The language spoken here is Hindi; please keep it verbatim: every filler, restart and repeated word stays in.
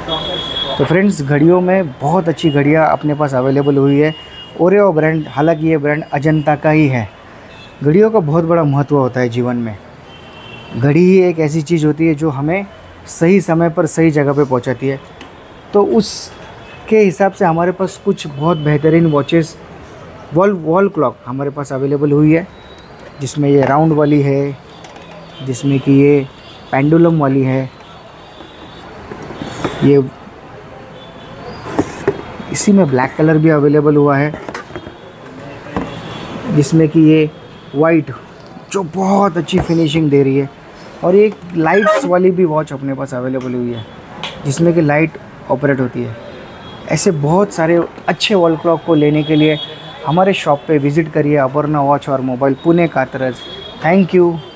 तो फ्रेंड्स, घड़ियों में बहुत अच्छी घड़ियाँ अपने पास अवेलेबल हुई है। ओरेओ ब्रांड, हालांकि ये ब्रांड अजंता का ही है। घड़ियों का बहुत बड़ा महत्व होता है जीवन में। घड़ी ही एक ऐसी चीज़ होती है जो हमें सही समय पर सही जगह पे पहुंचाती है। तो उसके हिसाब से हमारे पास कुछ बहुत बेहतरीन वॉचेस, वॉल वॉल क्लॉक हमारे पास अवेलेबल हुई है, जिसमें ये राउंड वाली है, जिसमें कि ये पेंडुलम वाली है, ये इसी में ब्लैक कलर भी अवेलेबल हुआ है, जिसमें कि ये वाइट जो बहुत अच्छी फिनिशिंग दे रही है। और एक लाइट्स वाली भी वॉच अपने पास अवेलेबल हुई है, जिसमें कि लाइट ऑपरेट होती है। ऐसे बहुत सारे अच्छे वॉल क्लॉक को लेने के लिए हमारे शॉप पे विज़िट करिए, अपर्णा वॉच और mobile, Pune Katraj. Thank you.